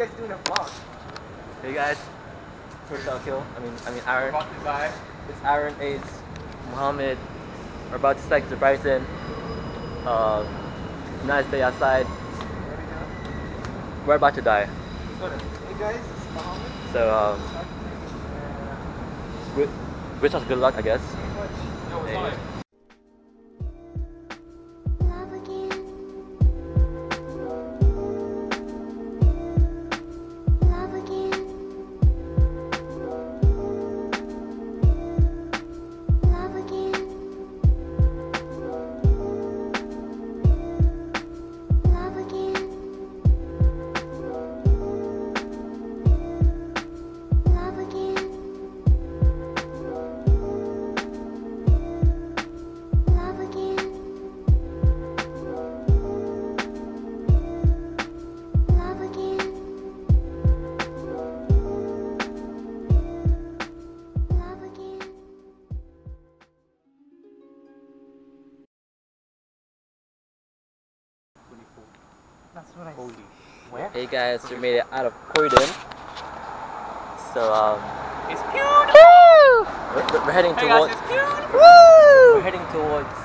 guys doing a vlog? Hey guys, first kill. I mean Aaron. We're about to die. It's Aaron, Ace, Muhammad. We're about to select the Bryson. Nice day outside. We're about to die. Hey guys, it's Muhammad. So wish us good luck, I guess. No, it's not. That's what I Holy. Where? Hey guys, we made it out of Croydon. So It's we're heading Hey towards. guys, it's cute. We're heading towards